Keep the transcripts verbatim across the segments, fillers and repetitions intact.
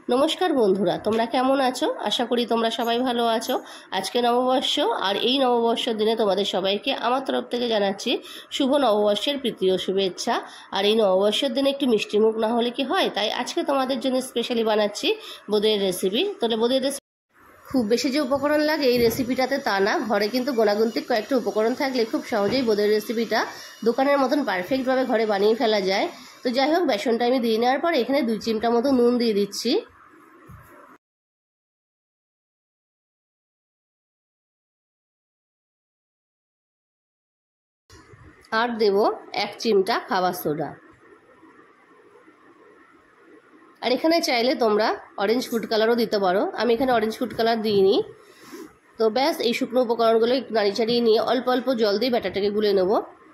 নমস্কার বন্ধুরা, তোমরা কেমন আছো? আশা করি তোমরা সবাই ভালো আছো। আজকে নববর্ষ, আর এই নববর্ষের দিনে তোমাদের সবাইকে আমার তরফ থেকে জানাচ্ছি শুভ নববর্ষের প্রীতি ও শুভেচ্ছা। আর এই নববর্ষের দিনে একটু মিষ্টিমুখ না হলে কি হয়, তাই আজকে তোমাদের জন্য স্পেশালি বানাচ্ছি বোঁদের রেসিপি। তাহলে বোঁদের রেসিপি খুব বেশি যে উপকরণ লাগে এই রেসিপিটাতে তা না, ঘরে কিন্তু গোনাগুন্তিক কয়েকটা উপকরণ থাকলে খুব সহজেই বোঁদের রেসিপিটা দোকানের মতন পারফেক্টভাবে ঘরে বানিয়ে ফেলা যায়। তো যাই হোক, বেসনটা আমি দিয়ে নেওয়ার পর এখানে দুই চিমটা মতো নুন দিয়ে দিচ্ছি। আর দেব এক চিমটা খাবার সোডা। আর এখানে চাইলে তোমরা অরেঞ্জ ফুড কালারও দিতে পারো, আমি এখানে অরেঞ্জ ফুড কালার দিইনি। তো ব্যাস, এই শুকনো উপকরণগুলো একটু নাড়ি চাড়িয়ে নিয়ে অল্প অল্প জল দিয়ে ব্যাটারটাকে গুলে নেব।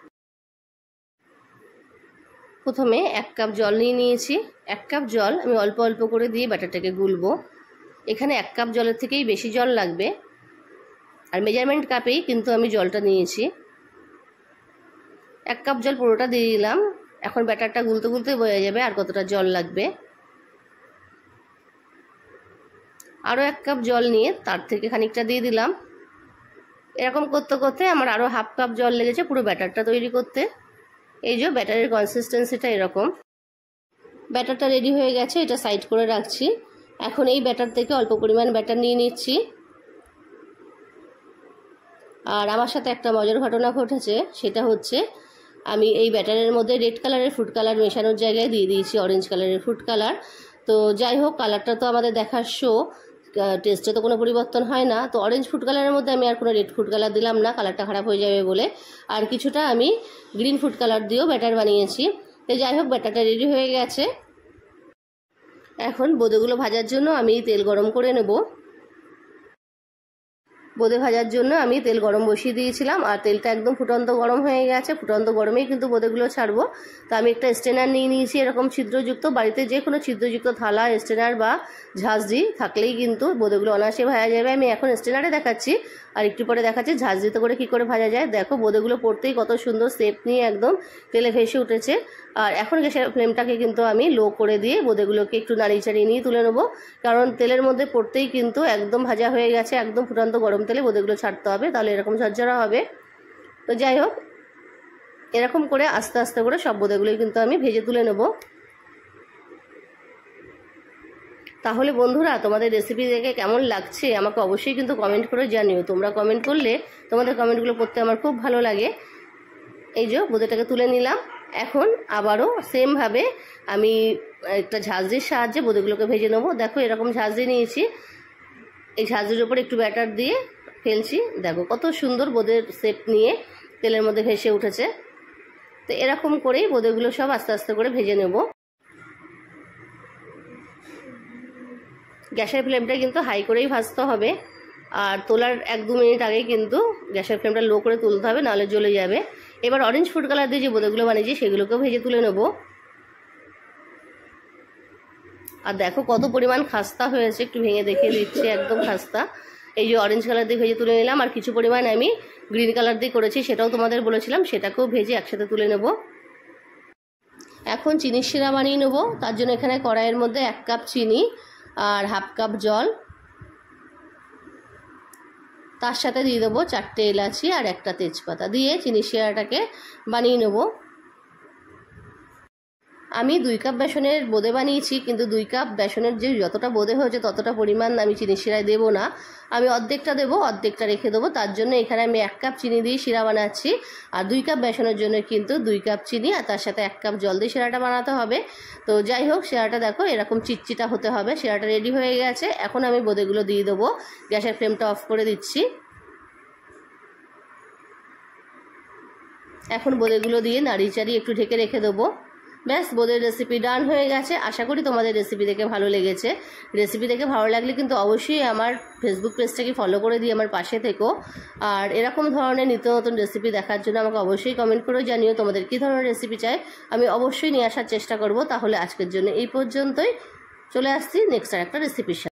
প্রথমে এক কাপ জল নিয়ে নিয়েছি। এক কাপ জল আমি অল্প অল্প করে দিয়ে ব্যাটারটাকে গুলবো। এখানে এক কাপ জলের থেকেই বেশি জল লাগবে, আর মেজারমেন্ট কাপেই কিন্তু আমি জলটা নিয়েছি। এক কাপ জল পুরোটা দিয়ে দিলাম। এখন ব্যাটারটা গুলতে গুলতে বোঝা যাবে আর কতটা জল লাগবে। আরও এক কাপ জল নিয়ে তার থেকে খানিকটা দিয়ে দিলাম। এরকম করতে করতে আমার আরও হাফ কাপ জল লেগেছে পুরো ব্যাটারটা তৈরি করতে। এই যে ব্যাটারের কনসিস্টেন্সিটা এরকম। ব্যাটারটা রেডি হয়ে গেছে, এটা সাইড করে রাখছি। এখন এই ব্যাটার থেকে অল্প পরিমাণ ব্যাটার নিয়ে নিচ্ছি। আর আমার সাথে একটা মজার ঘটনা ঘটেছে, সেটা হচ্ছে আমি এই ব্যাটারের মধ্যে রেড কালারের ফুড কালার মেশানোর জায়গায় দিয়ে দিয়েছি অরেঞ্জ কালারের ফুড কালার। তো যাই হোক, কালারটা তো আমাদের দেখার শো, টেস্টে তো কোনো পরিবর্তন হয় না। তো অরেঞ্জ ফুড কালারের মধ্যে আমি আর কোনো রেড ফুড কালার দিলাম না, কালারটা খারাপ হয়ে যাবে বলে। আর কিছুটা আমি গ্রিন ফুড কালার দিয়েও ব্যাটার বানিয়েছি। তো যাই হোক, ব্যাটারটা রেডি হয়ে গেছে। এখন বোঁদেগুলো ভাজার জন্য আমি তেল গরম করে নেব। বোঁদে ভাজার জন্য আমি তেল গরম বসিয়ে দিয়েছিলাম, আর তেলটা একদম ফুটন্ত গরম হয়ে গেছে। ফুটন্ত গরমেই কিন্তু বোঁদেগুলো ছাড়বো। তো আমি একটা স্ট্রেনার নিয়ে নিয়েছি, এরকম ছিদ্রযুক্ত। বাড়িতে যে কোনো ছিদ্রযুক্ত থালা, স্ট্রেনার বা ঝাঁঝরি থাকলেই কিন্তু বোঁদেগুলো অনায়াসে ভাজা যাবে। আমি এখন স্ট্রেনারে দেখাচ্ছি, আর একটু পরে দেখাচ্ছি ঝাঁঝরিতে করে কী করে ভাজা যায়। দেখো, বোঁদেগুলো পড়তেই কত সুন্দর শেপ নিয়ে একদম তেলে ভেসে উঠেছে। আর এখন গ্যাসের ফ্লেমটাকে কিন্তু আমি লো করে দিয়ে বোঁদেগুলোকে একটু নাড়িয়ে চাড়িয়ে নিয়ে তুলে নেবো, কারণ তেলের মধ্যে পড়তেই কিন্তু একদম ভাজা হয়ে গেছে। একদম ফুটন্ত গরম তেলে বোঁদেগুলো ছাড়তে হবে, তাহলে এরকম ঝরঝরা হবে। তো যাই হোক, এরকম করে আস্তে আস্তে করে সব বোঁদেগুলোই কিন্তু আমি ভেজে তুলে নেব। তাহলে বন্ধুরা, তোমাদের রেসিপি দেখে কেমন লাগছে আমাকে অবশ্যই কিন্তু কমেন্ট করে জানিও। তোমরা কমেন্ট করলে তোমাদের কমেন্টগুলো পড়তে আমার খুব ভালো লাগে। এই যে বোঁদেটাকে তুলে নিলাম। এখন আবারও সেমভাবে আমি একটা ঝাঁঝরির সাহায্যে বোঁদেগুলোকে ভেজে নেবো। দেখো, এরকম ঝাঁঝরি নিয়েছি, এই ঝাঁঝরির ওপর একটু ব্যাটার দিয়ে ফেলছি। দেখো কত সুন্দর বোঁদের শেপ নিয়ে তেলের মধ্যে ভেসে উঠেছে। তো এরকম করেই বোঁদেগুলো সব আস্তে আস্তে করে ভেজে নেব। গ্যাসের ফ্লেমটা কিন্তু হাই করেই ভাজতে হবে, আর তোলার এক দু মিনিট আগেই কিন্তু গ্যাসের ফ্লেমটা লো করে তুলতে হবে, নাহলে জ্বলে যাবে। এবার অরেঞ্জ ফুড কালার দিয়ে যে বোঁদেগুলো বানিয়েছি সেগুলোকেও ভেজে তুলে নেব। আর দেখো কত পরিমাণ খাস্তা হয়েছে, একটু ভেঙে দেখিয়ে দিচ্ছি, একদম খাস্তা। এই যে অরেঞ্জ কালার দিয়ে ভেজে তুলে নিলাম, আর কিছু পরিমাণ আমি গ্রিন কালার দিয়ে করেছি, সেটাও তোমাদের বলেছিলাম, সেটাকেও ভেজে একসাথে তুলে নেব। এখন চিনির শিরা বানিয়ে নেব। তার জন্য এখানে কড়াইয়ের মধ্যে এক কাপ চিনি আর হাফ কাপ জল, তার সাথে দিয়ে দেবো চারটে এলাচি আর একটা তেজপাতা দিয়ে চিনির শিরাটাকে বানিয়ে নেব। আমি দুই কাপ বেসনের বোঁদে বানিয়েছি, কিন্তু দুই কাপ বেসনের যে যতটা বোঁদে হয়েছে ততটা পরিমাণ আমি চিনি শিরায় দেবো না। আমি অর্ধেকটা দেবো, অর্ধেকটা রেখে দেবো। তার জন্য এখানে আমি এক কাপ চিনি দিয়ে শিরা বানাচ্ছি, আর দুই কাপ বেসনের জন্য কিন্তু দুই কাপ চিনি আর তার সাথে এক কাপ জল দিয়ে শিরাটা বানাতে হবে। তো যাই হোক, শিরাটা দেখো এরকম চিটচিটা হতে হবে। শিরাটা রেডি হয়ে গেছে। এখন আমি বোঁদেগুলো দিয়ে দেবো। গ্যাসের ফ্লেমটা অফ করে দিচ্ছি। এখন বোঁদেগুলো দিয়ে নাড়িয়ে চাড়িয়ে একটু ঢেকে রেখে দেবো। ব্যাস, বোঁদের রেসিপি ডান হয়ে গেছে। আশা করি তোমাদের রেসিপি দেখে ভালো লেগেছে। রেসিপি দেখে ভালো লাগলে কিন্তু অবশ্যই আমার ফেসবুক পেজটাকে ফলো করে দিয়ে আমার পাশে থেকো। আর এরকম ধরনের নিত্য নতুন রেসিপি দেখার জন্য আমাকে অবশ্যই কমেন্ট করে জানিও তোমাদের কী ধরনের রেসিপি চাই, আমি অবশ্যই নিয়ে আসার চেষ্টা করব। তাহলে আজকের জন্য এই পর্যন্তই, চলে আসছি নেক্সট আর একটা রেসিপির সাথে।